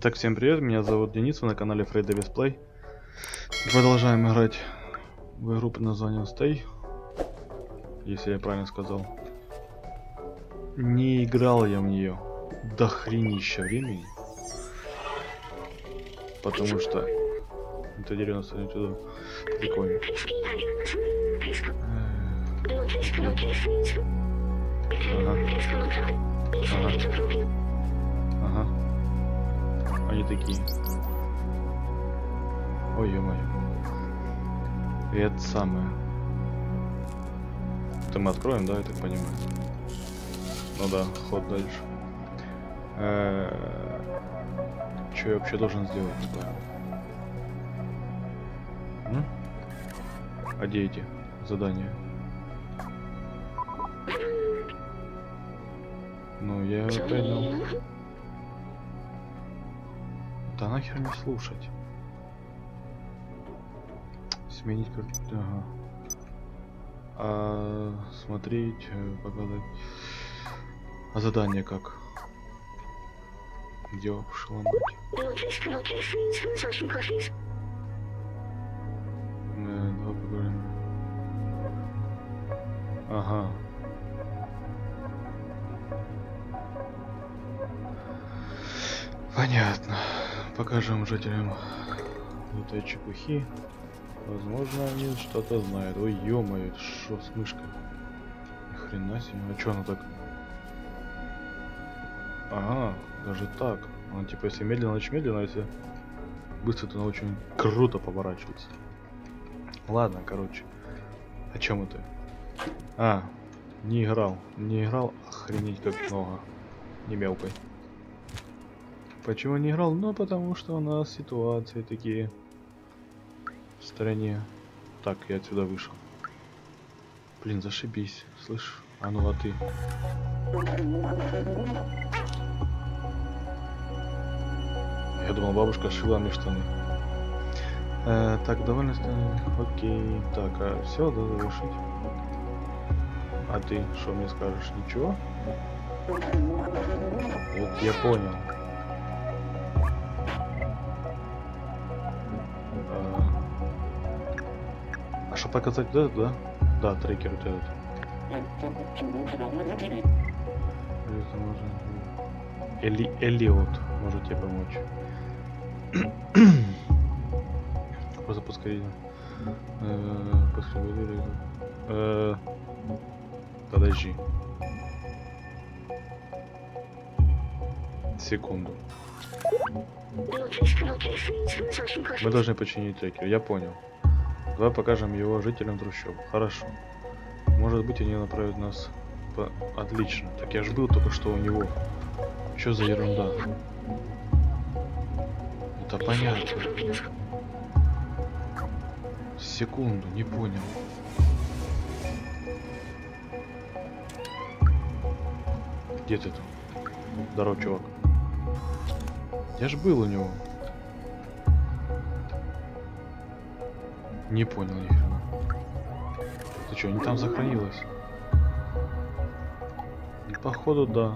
Итак, всем привет, меня зовут Денис, вы на канале Free Davis Play. Продолжаем играть в игру под названием Stay, если я правильно сказал. Не играл я в нее до хренища времени, потому что это дерево стоит туда. Прикольно. Ага. Они такие. Ой, ё-моё. И это самое. Это мы откроем, да, я так понимаю? Ну да, ход дальше. Что я вообще должен сделать? Не понял. А где эти задания? Ну, я понял. Да нахер не слушать. Сменить как... Ага. Смотреть, показать. А задание как? Где пошла мать? Давай поговорим. Ага. Понятно. Покажем жителям этой чепухи. Возможно, они что-то знают. Ой, ё-моё, это шо с мышкой? Ни хрена себе. А чё она так? Ага, даже так. Она типа, если медленно, очень медленно, а если быстро, то она очень круто поворачивается. Ладно, короче. О чем это? Не играл. Не играл, охренеть как много. Не мелкой. Почему не играл? Ну, потому что у нас ситуации такие в стране. Так, я отсюда вышел. Блин, зашибись. Слышь? А ну, а ты? Я думал, бабушка шила мне штаны. Так, довольно стороны. Окей. Так, все, да, завершить. А ты что мне скажешь? Ничего? Вот я понял. А что показать вот этот, да? Да, трекер вот этот. Это можно... Элиот может тебе помочь. Просто поскорее. Подожди. Секунду. Мы должны починить трекер, я понял. Давай покажем его жителям трущоб. Хорошо. Может быть, они направят нас по... Отлично. Так я ж был только что у него. Что за ерунда? Это понятно. Секунду, не понял. Где ты там? Здорово, чувак. Я ж был у него. Не понял ни хрена. Ты что, не там сохранилось? Походу, да.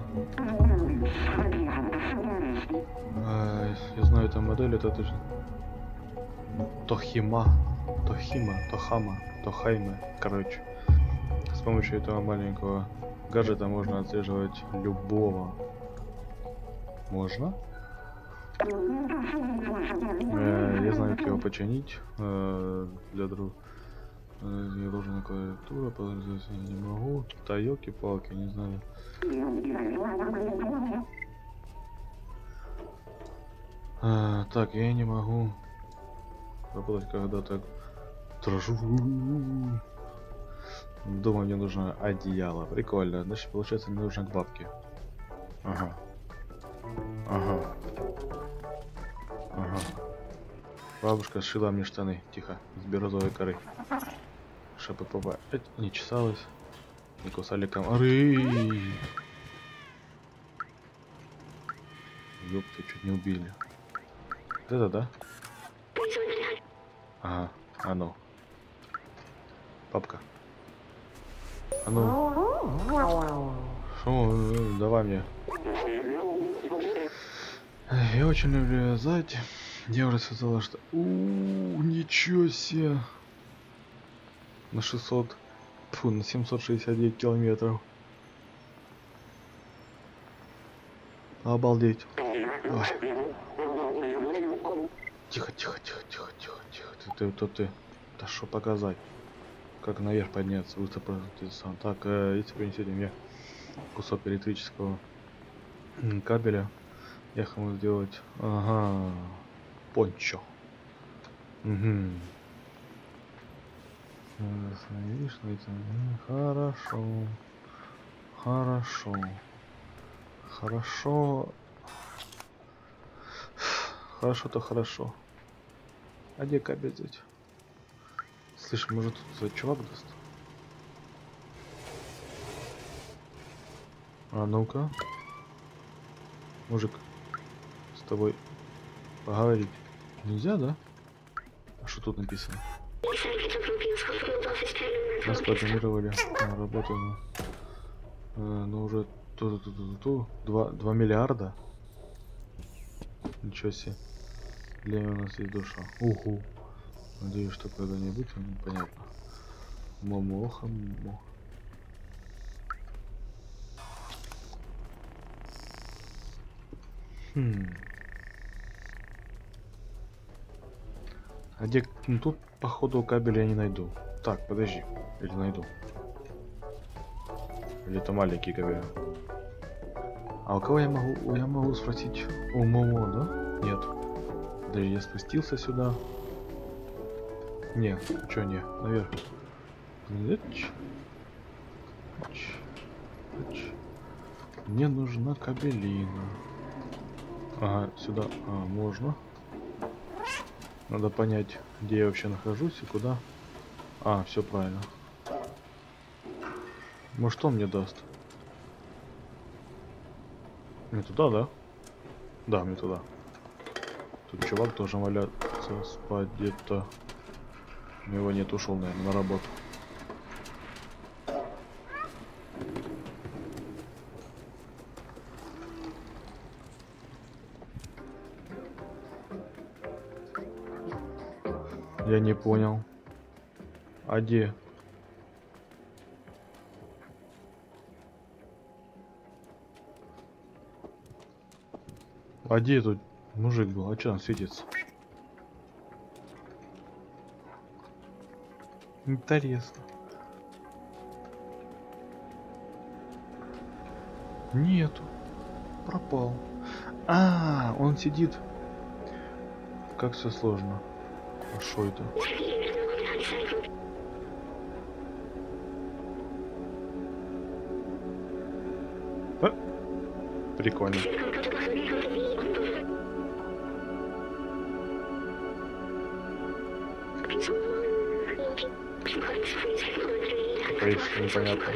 Я знаю эту модель, это точно. Тохима, Тохама, Тохайме. Короче, с помощью этого маленького гаджета можно отслеживать любого. Можно? Я знаю, как его починить. Для друг. Я должен на клавиатуру, пользоваться я не могу. Да ёлки-палки, не знаю. Так, я не могу работать, когда так дрожу. Думаю, мне нужно одеяло. Прикольно. Значит, получается, мне нужно к бабке. Ага. Бабушка сшила мне штаны. Тихо. Из бирюзовой коры. Чтобы попасть. Не чесалась. Не кусали комары. Ёпта, чуть не убили. Это да? Ага, а ну. Папка. А ну. Шо, давай мне. Я очень люблю вязать. Девушка сказала, что... Ничего себе! На 600... Фу, на 769 километров. Обалдеть. Ой. Тихо, тихо, тихо, тихо, тихо, тихо. Ты. Да что показать? Как наверх подняться? Быстро сам. Так, если принесете мне кусок электрического кабеля, я хочу сделать... Ага. Пончо. Угу. Видишь, хорошо. Хорошо. Хорошо. Хорошо-то хорошо. А где кабель взять? Слышь, может тут чувак даст? А ну-ка. Мужик, с тобой поговорить нельзя, да? А что тут написано? Нас планировали работу, но уже 2 миллиарда. Ничего себе. Для меня у нас есть душа. Уху. Надеюсь, что когда-нибудь, понятно. Момоха. А где... Ну, тут, походу, кабеля я не найду. Так, подожди. Или найду. Или это маленький кабель. А у кого я могу... Я могу спросить у Момо, да? Нет. Подожди, я спустился сюда. Не, чё не? Наверх. Мне нужна кабелина. Ага, сюда. А, можно. Надо понять, где я вообще нахожусь и куда. А, все правильно. Может, он мне даст? Мне туда, да? Да, мне туда. Тут чувак тоже валяться спать где-то. У него нет, ушел, наверное, на работу. Я не понял. А где? А где тут мужик был? А что он светится? Интересно. Нету. Пропал. А, он сидит. Как все сложно. А шо это? А? Прикольно. Конечно, непонятно.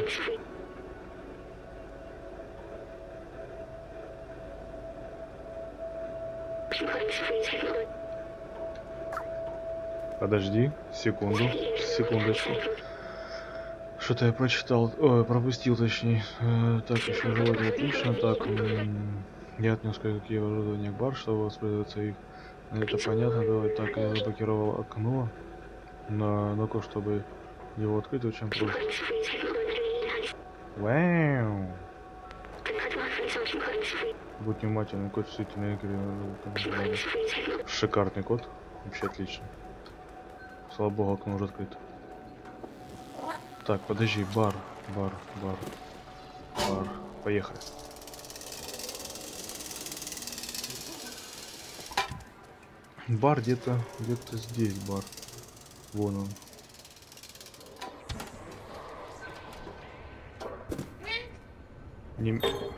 Подожди, секундочку. Что-то я прочитал, пропустил точнее. Так, еще животные отлично. Так, я отнес кое-какие оборудования к бар, чтобы воспользоваться их. Это понятно, давай. Так, я заблокировал окно. Ну-ка, чтобы его открыть очень просто. Вау! Будь внимательным, код действительно игры. Шикарный код. Вообще отлично. Слава богу, окно уже открыто. Так, подожди, бар. Поехали. Бар где-то здесь бар. Вон он. Не...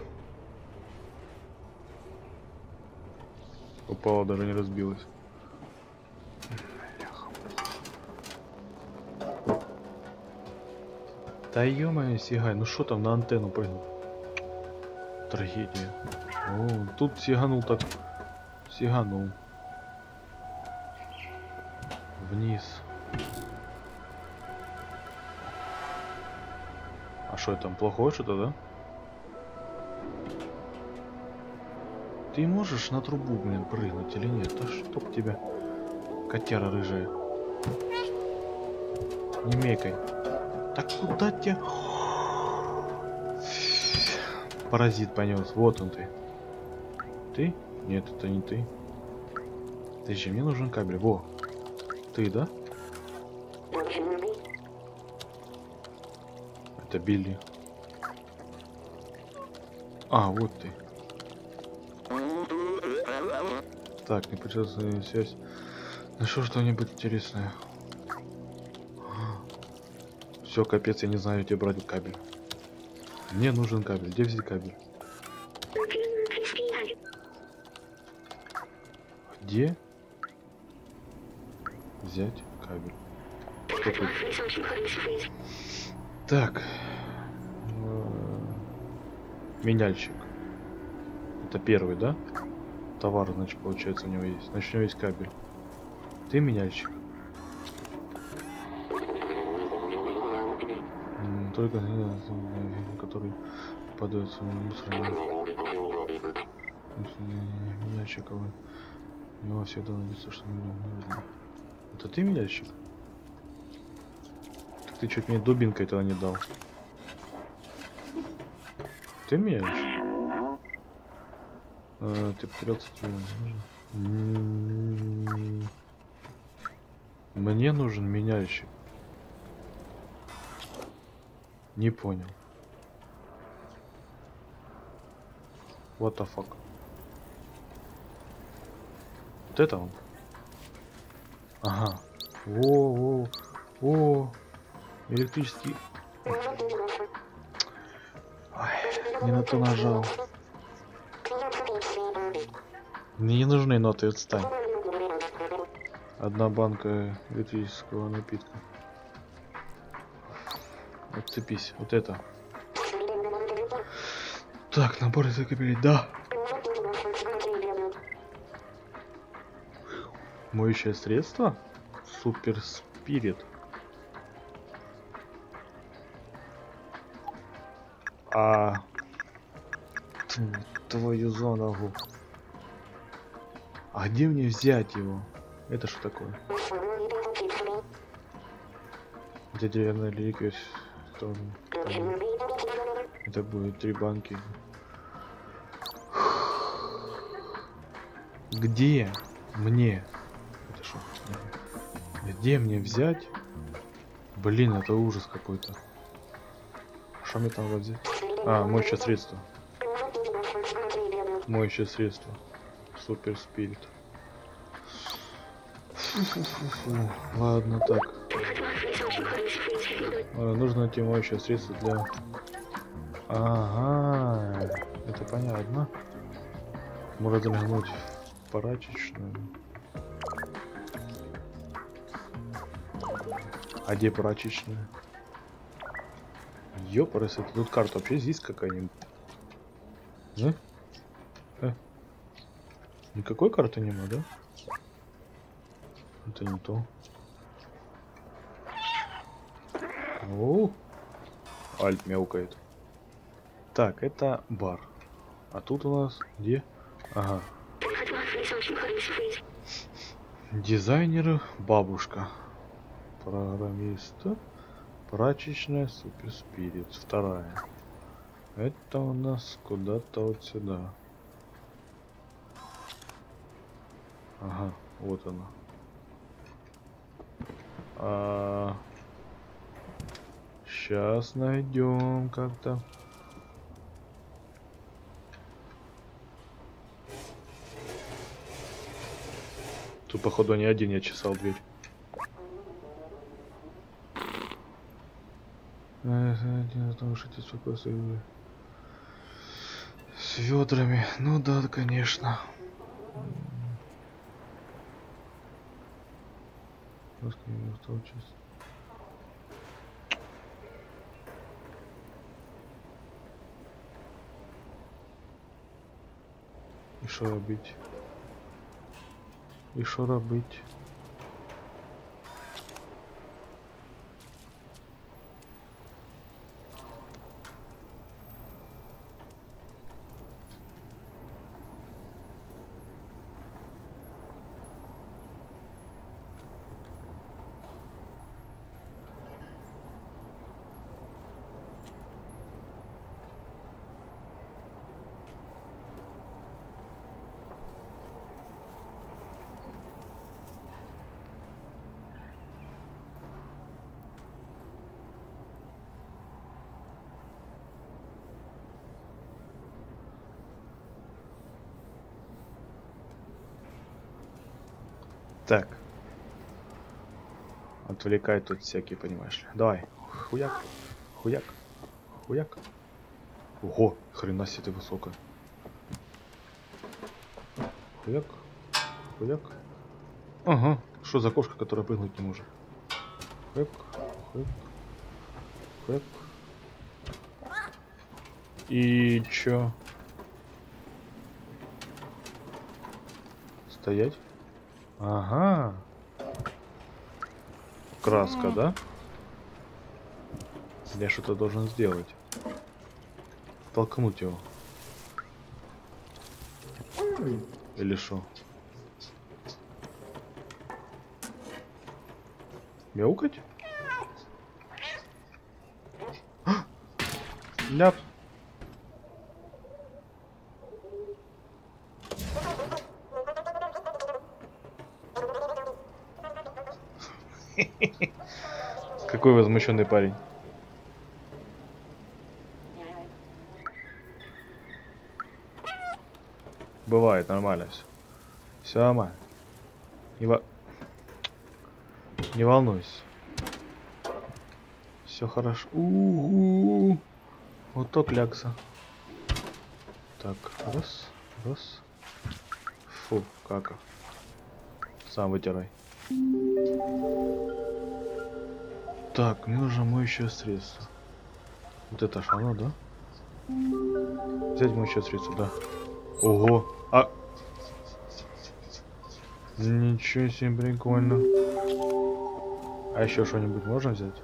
Упала, даже не разбилась. Да ё-моё, сигай, ну что там на антенну прыгнул? Трагедия. О, тут сиганул так. Сиганул. Вниз. А что там, плохое что-то, да? Ты можешь на трубу, блин, прыгнуть или нет? Да чтоб тебя, котяра рыжая. Не мекай. Так куда тебя? Паразит понес. Вот он ты. Ты? Нет, это не ты. Подожди, мне нужен кабель. Во. Ты, да? Это Билли. А, вот ты. Так, не придется связь. Нашел что-нибудь интересное. Все, капец, я не знаю, где брать кабель. Мне нужен кабель. Где взять кабель? Где взять кабель? Что тут? Так. Меняльщик. Это первый, да? Товар, значит, получается, у него есть. Значит, у него есть кабель. Ты меняльщик? Только который попадается в мусор. Меняльщиковый. У него всегда найдется, что мне нужно. Это ты меняльщик? Так ты чуть мне дубинкой этого не дал. Ты меняльщик? Ты потерялся. Мне нужен меняльщик. Не понял. What the fuck? Вот это он? Ага. О, электрический. Ой, не на то нажал. Мне не нужны ноты, отстань. Одна банка электрического напитка. Отцепись, вот это. Так, набор из кабелей, да. Моющее средство? Супер Спирит. Твою за ногу. А где мне взять его? Это что такое? Это деревянная реликвия. Это будет 3 банки. Где мне? Это что? Где мне взять? Блин, это ужас какой-то. Что мне там взять? А, моющее средство. Моющее средство. Супер Спирит. Ладно, так. Нужно найти моющее средство для... Ага, это понятно. Можно заглянуть в прачечную. А где прачечная? Ёпарас, это тут карта вообще здесь какая-нибудь? Да? Никакой карты нема, да? Это не то. О, Альт мяукает. Так, это бар. А тут у нас где? Ага. Дизайнер бабушка. Программиста. Прачечная Супер Спирит. Вторая. Это у нас куда-то вот сюда. Ага, вот она. Сейчас найдем как-то. Тут, походу, не один я чесал дверь. С ведрами. Ну да, конечно. І що робить? І що робить? Так. Отвлекай тут всякие, понимаешь ли. Давай. Хуяк. Хуяк. Хуяк. Ого, хрена себе ты высокая. Хуяк. Хуяк. Ага. Что за кошка, которая прыгнуть не может? Хуяк. Хуяк. Хуяк. И чё? Стоять? Ага. Краска, да? Я что-то должен сделать. Толкнуть его. Или что? Мяукать? Ляп. Какой возмущенный парень. Бывает, нормально все. Все нормально. Не волнуйся. Все хорошо. Вот то клякса. Так, раз, раз. Фу, кака. Сам вытирай. Так, мне нужно моющее средство. Вот это ж оно, да? Взять моющее средство, да. Ого, а... Ничего себе, прикольно. А еще что-нибудь можно взять?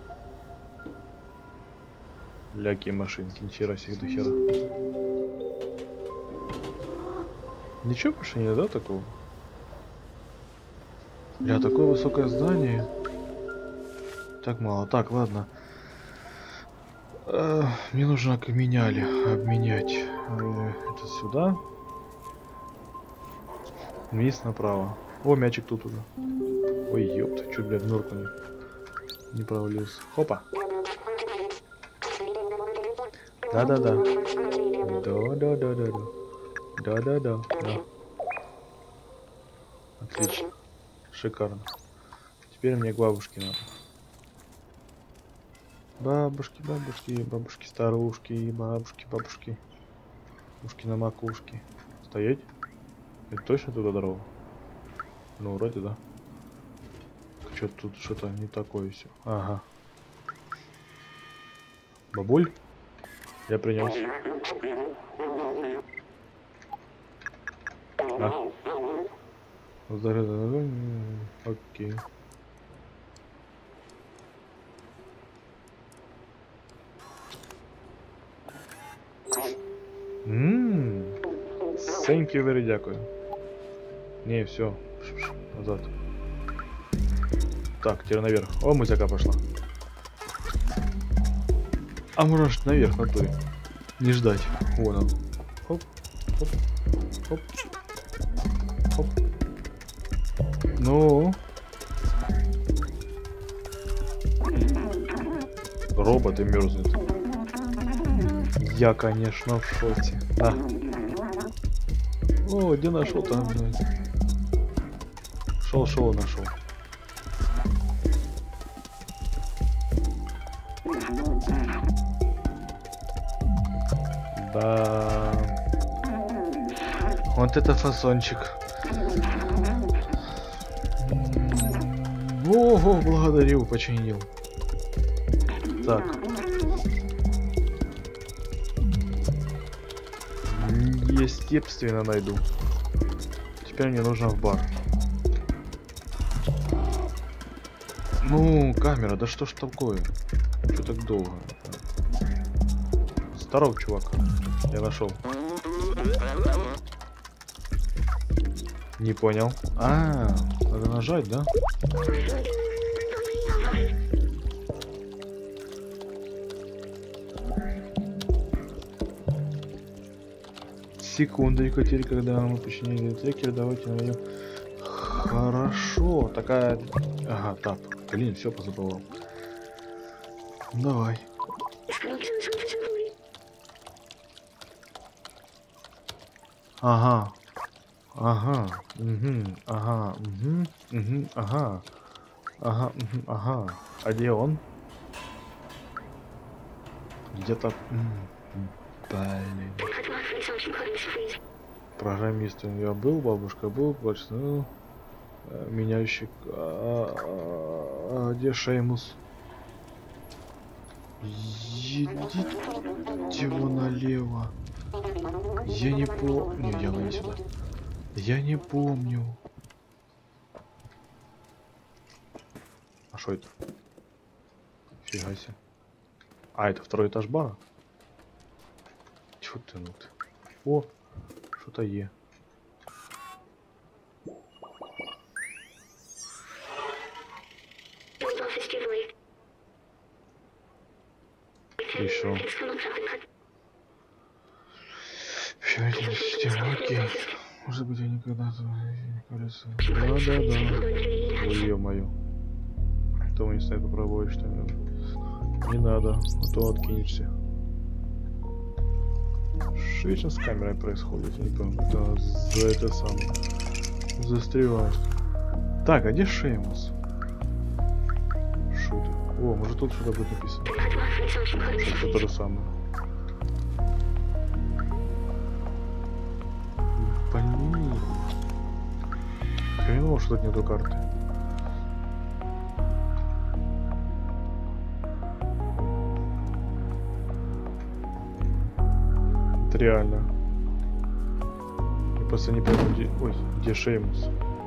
Ляки машинки, нихера себе до хера. Ничего больше нет, да, такого? Бля, такое высокое здание. Так мало. Так, ладно. Мне нужно обменять. Это сюда. Вниз направо. О, мячик тут уже. Ой, ёпта, чуть, блядь, в норку не провалился. Хопа. Да-да-да. Да-да-да-да-да. Да-да-да. Да. Отлично. Шикарно. Теперь мне к бабушке надо. Бабушки, бабушки, бабушки, старушки, бабушки, бабушки. Ушки на макушке. Стоять? Это точно туда дорога? Ну, вроде да. Что-то тут что-то не такое все. Ага. Бабуль? Я принес. Окей. Thank you very дякую. Не, все. Назад. Так, теперь наверх. О, музыка пошла. А может наверх на туре. Не ждать. Вон он. Хоп, хоп, хоп, хоп. Ну. Роботы мерзнут. Я, конечно, в шоке. Да. О, где нашел там, блядь? Шел, нашел. Да. Вот это фасончик. Ого, благодарю, починил. Так. Естественно, найду. Теперь мне нужно в бар. Ну, камера, да что ж такое? Что так долго? Здоров, чувак. Я нашел. Не понял. Надо нажать, да? Секундочку, теперь, когда мы починили трекер, давайте найдем. Хорошо, такая... Ага, тап. Блин, все позабывал. Давай. Ага. Ага, ага, ага, ага, ага. А где он? Где-то... Блин. Программистом я был, бабушка был, ну, меняющий... где Шеймус? Идите его налево. Я не помню. Не, явно не сюда. Я не помню. А что это? Фига себе. А, это второй этаж бара? Чё ты, ну ты? О, что-то е. Еще. Все эти системы, окей. Может быть, я никогда-то не кажется. Да. Ой, ё-моё. То мы не стоит попробовать что-нибудь. Не надо, а то откинешься. Что вечно с камерой происходит? Я не помню. Это за это самое. Застревает. Так, а где Шеймус? Что это? О, может тут что-то будет написано. Что-то то же самое. Блин. Хреново, что тут нету карты. Это реально. Я просто не пойму, где... Ой, где Шеймус?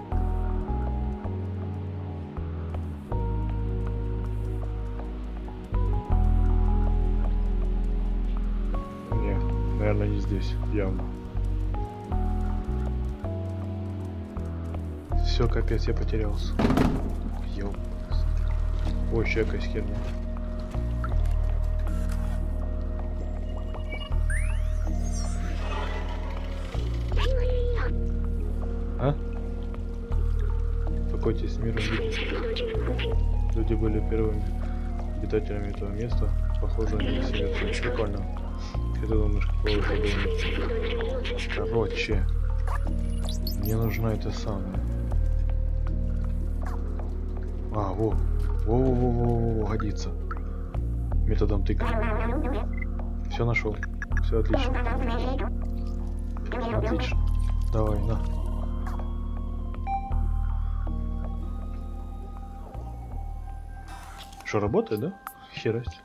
Не, наверное, не здесь, явно. Все, капец, я потерялся. Ёп. Ой, еще какая херня. А? Покойтесь с миром. Люди были первыми обитателями этого места. Похоже, они все это прикольно. Это думаешь, какого было. Короче, мне нужна эта самая. А, во, годится. Методом тыкания. Все нашел. Все отлично. Отлично. Давай, на. Что, работает, да? Херость.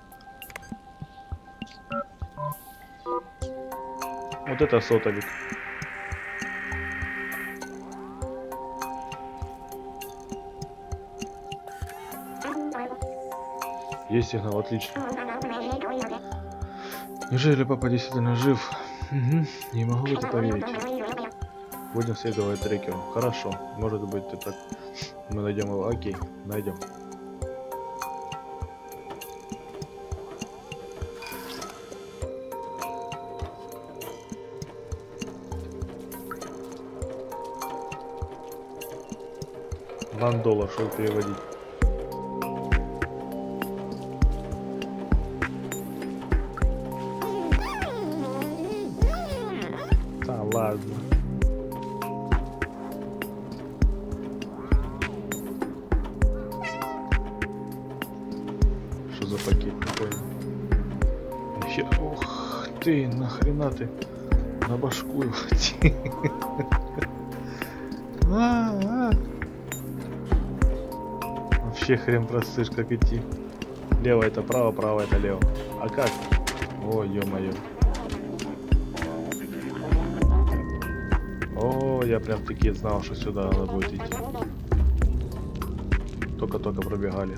Вот это сотовик. Есть сигнал, отлично. Неужели папа действительно жив? Угу. Не могу в это поверить. Будем следовать трекеру. Хорошо. Может быть, ты так. Мы найдем его. Окей, найдем. $1, чтобы переводить. Да ладно. Что за пакет такой? Ух ты, нахрена ты на башку его. Вообще хрен простышь, как идти. Лево это право, право это лево. А как? О, ё-моё. О, я прям таки знал, что сюда надо будет идти. Только-только пробегали.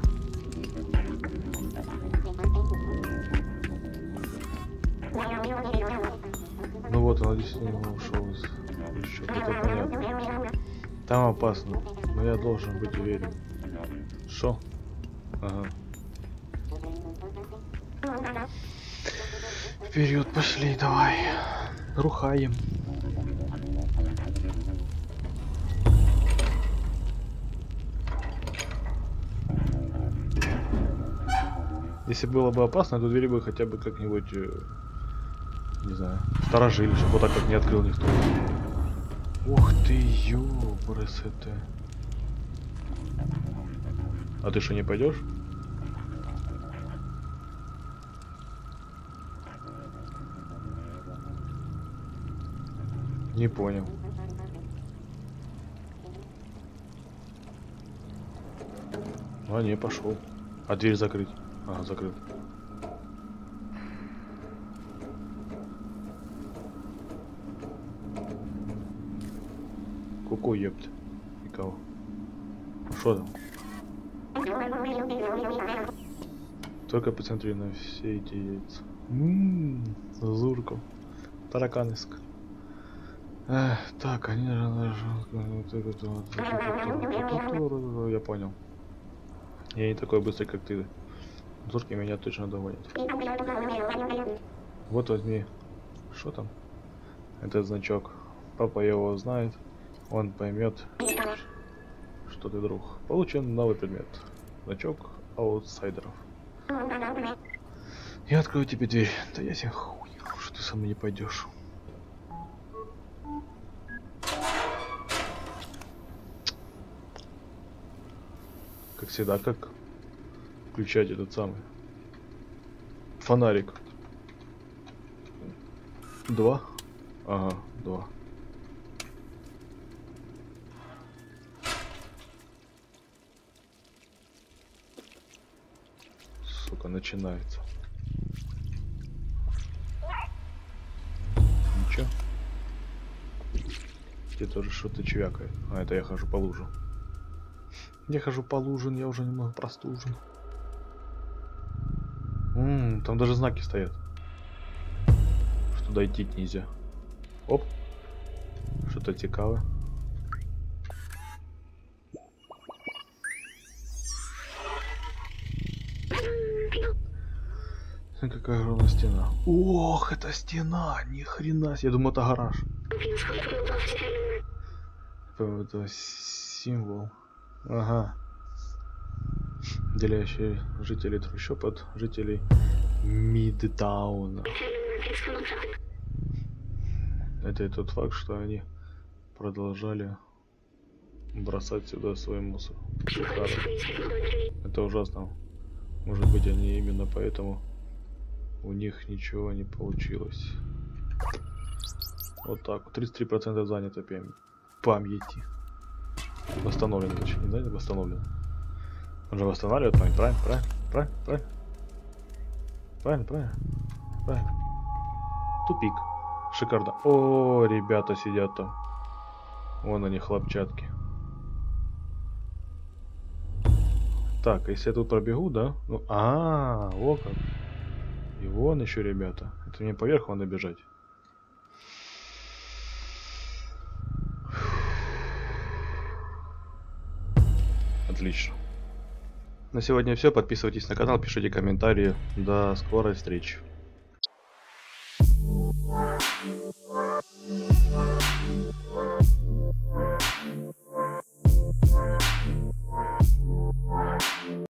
Ну вот, он действительно ушел из... Еще это понятно. Там опасно, но я должен быть уверен. Шо? Ага. Вперед, пошли, давай. Рухаем. Если было бы опасно, то двери бы хотя бы как-нибудь, не знаю, сторожили, чтобы вот так вот не открыл никто. Ух ты, ёбрсете. А ты что, не пойдешь? Не понял. А, не, пошел. А дверь закрыть? Ага, закрыт. Ку-ку, ёпт. Никого. Что там? Только посмотри на все эти яйца. Зурков. Тараканиск. Так, они... Я понял. Я не такой быстрый, как ты. Зурки меня точно догонят. Вот возьми. Что там? Этот значок. Папа его знает. Он поймет, что ты друг. Получен новый предмет. Значок аутсайдеров. Я открою тебе дверь. Да я себе хуй, что ты со мной не пойдешь. Как всегда, как включать этот самый фонарик? 2? Ага, 2. Сука, начинается. Ничего. Где тоже что-то чвякает. А, это я хожу по лужу. Я хожу по лужин, я уже немного простужен. Там даже знаки стоят. Что дойти нельзя. Оп. Что-то цікаве. Какая огромная стена. Ох, это стена! Ни хрена себе. Я думаю, это гараж. Это символ. Ага. Делящий жителей трущоб от жителей Мидтауна. Это и тот факт, что они продолжали бросать сюда свой мусор. Шикарно. Это ужасно. Может быть, они именно поэтому у них ничего не получилось. Вот так. 33% занято памяти. Восстановлено, точнее, не знаю, восстановлено. Он же восстанавливает память, правильно. Тупик. Шикарно. О, ребята сидят там. Вон они, хлопчатки. Так, если я тут пробегу, да? Ну, о как. И вон еще ребята. Это мне поверх надо бежать. Отлично. На сегодня все. Подписывайтесь на канал, пишите комментарии. До скорой встречи.